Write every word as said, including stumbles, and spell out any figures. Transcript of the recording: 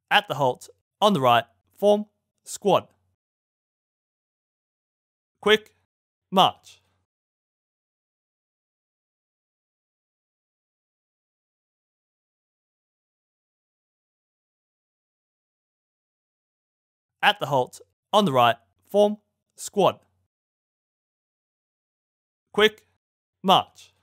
At the halt, on the right, form squad. Quick march. At the halt, on the right, form squad. Quick march.